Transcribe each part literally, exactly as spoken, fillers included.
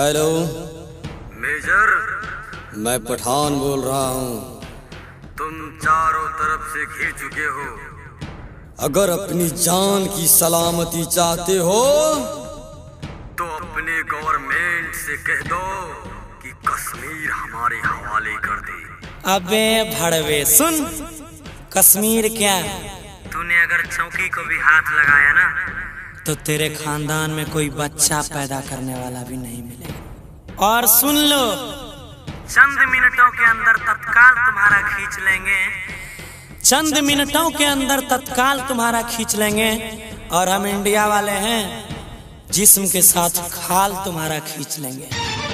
Hello major, मैं पठान बोल रहा हूँ। तुम चारों तरफ से घिर चुके हो। अगर अपनी जान की सलामती चाहते हो तो अपने गवर्नमेंट से कह दो कि कश्मीर हमारे हवाले कर दे। अबे भड़वे सुन, कश्मीर क्या, तूने अगर चौकी को भी हाथ लगाया ना तो तेरे खानदान में कोई बच्चा पैदा करने वाला भी नहीं मिलेगा। और सुन लो, चंद मिनटों के अंदर तत्काल तुम्हारा खींच लेंगे। चंद मिनटों के अंदर तत्काल तुम्हारा खींच लेंगे। और हम इंडिया वाले हैं, जिस्म के साथ खाल तुम्हारा खींच लेंगे।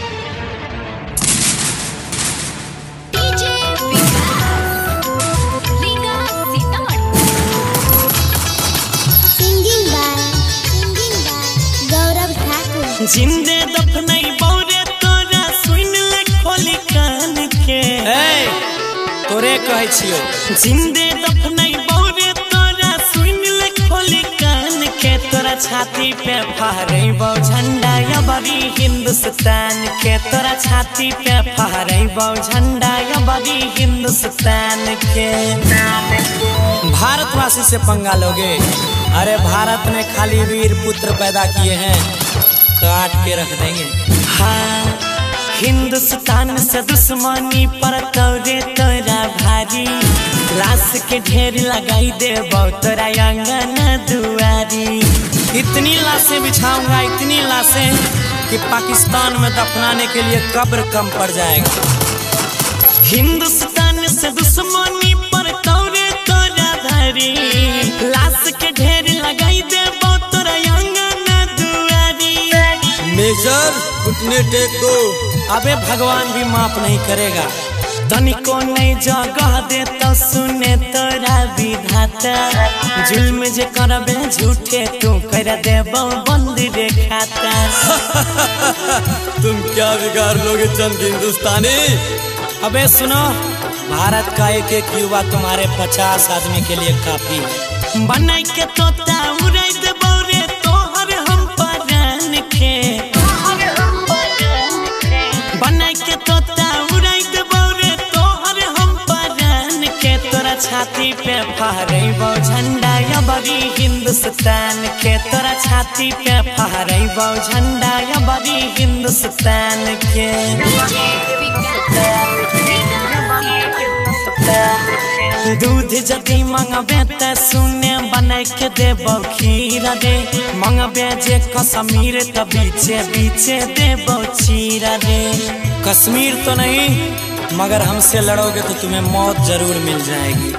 जिंदे दफनई बौरे तोरा सुन ले खोली कान के। ए तोरे कहै छियो, जिंदे दफनई बौरे तोरा सुन ले खोली कान के। तोरा छाती पे फहरैबौ झंडा या बड़ी हिंदुस्तान के। तोरा छाती पे फहरैबौ झंडा या बड़ी हिंदुस्तान के। भारतवासी से पंगा लोगे? अरे भारत ने खाली वीर पुत्र पैदा किए हैं, काट के रख देंगे। हाँ, हिंदुस्तान से दुश्मनी पर तोरे तोरा भारी। लाश के ढेर लगाई दे तोरा आंगन दुआरी। इतनी लाशें बिछाऊंगा, इतनी लाशें कि पाकिस्तान में दफनाने के लिए कब्र कम पड़ जाएगा। हिंदुस्तान से दुश्मनी पर तोरे तोरा भारी। लाश के ढेर लगाई दे तोरा आंगन दुआरी। मेजर घुटने टेक दो। अबे भगवान भी माफ नहीं करेगा। तनिको नहीं जगह दे तो सुने तोरा विधाता। जुल्म जे करबे झूठे तू कर देबो बंद रे खाता। तुम क्या बिगाड़ लोगे चंद हिंदुस्तानी? अबे सुनो, भारत का एक एक युवा तुम्हारे पचास आदमी के लिए काफी है। बनाई के तोता उड़ाई देबो रे तोहर हम परान के। बनाई के तोता उड़ाई देबो रे तोहर हम परान के। तोरा छाती पे फहरैबौ झंडा या बड़ी हिंदुस्तान के। तोरा छाती पे फहरैबौ झंडा या बड़ी हिंदुस्तान के। दूध जदि मंगबे त सुने बनाई के देबौ खीर रे। मंगबे जे कश्मीर त बीचे बीचे देबौ चीर रे। कश्मीर तो नहीं, मगर हमसे लड़ोगे तो तुम्हें मौत जरूर मिल जाएगी।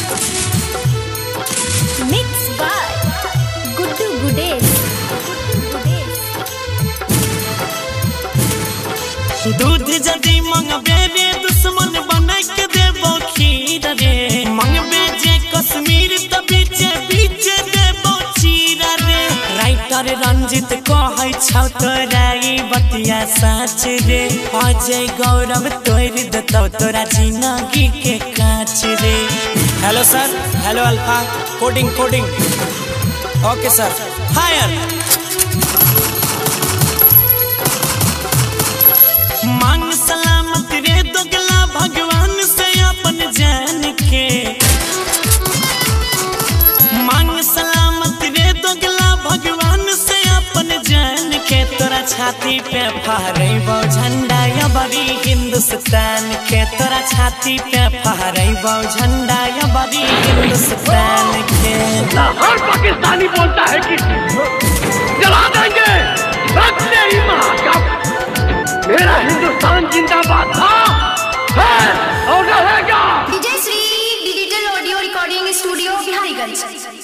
Mix by Guddu Gudesh. दूध जदि मंगबे रे दुश्मन बनाई के देबौ खीर रे। मंगबे जे कश्मीर त बीचे बीचे देबौ चीर रे। राइटर रंजित कहै छौ तोरा ई बतिया सच रे। अजय गौरव तोड़ देतौ तोरा जिंदगी के कांच रे। Hello sir, hello alpha, coding coding. Okay sir, fire. मांग सलामत रे दोगला भगवान से अपन जान के। मांग सलामत रे दोगला भगवान से अपन जान के। तोरा छाती पे फहरैबौ झंडा या बड़ी हिंदुस्तान के। तोरा छाती पे फहरैबौ झंडा या बड़ी हिंदुस्तान के। हर पाकिस्तानी बोलता है कि जला देंगे, रखते ही महाकाल। मेरा हिंदुस्तान जिंदाबाद था, है और रहेगा। Vijay Shri digital audio recording studio Biharigunj.